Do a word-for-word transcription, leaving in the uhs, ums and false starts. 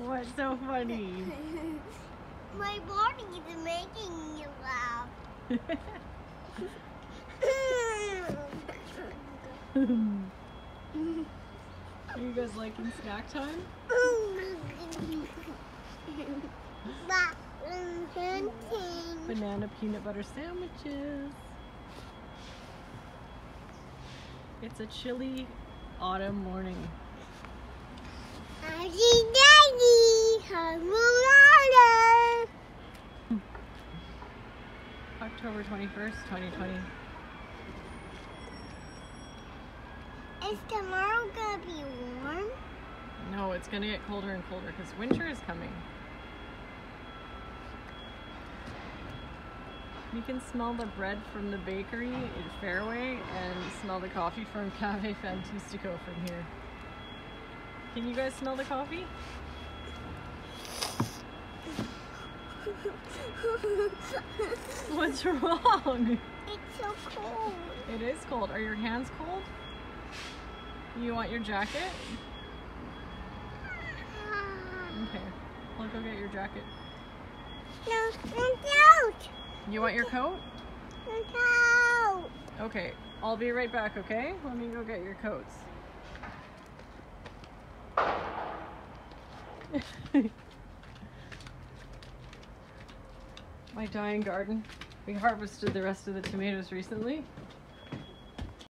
What's so funny? My body is making me laugh. Are you guys liking snack time? Banana peanut butter sandwiches. It's a chilly autumn morning. Daddy, Daddy, have water. October twenty-first, twenty twenty. Is tomorrow gonna be warm? No, it's gonna get colder and colder because winter is coming. You can smell the bread from the bakery in Fairway and smell the coffee from Cafe Fantastico from here. Can you guys smell the coffee? What's wrong? It's so cold. It is cold. Are your hands cold? You want your jacket? Okay, I'll go get your jacket. No, look out! You want your coat? Look out! Okay, I'll be right back, okay? Let me go get your coats. My dying garden. We harvested the rest of the tomatoes recently.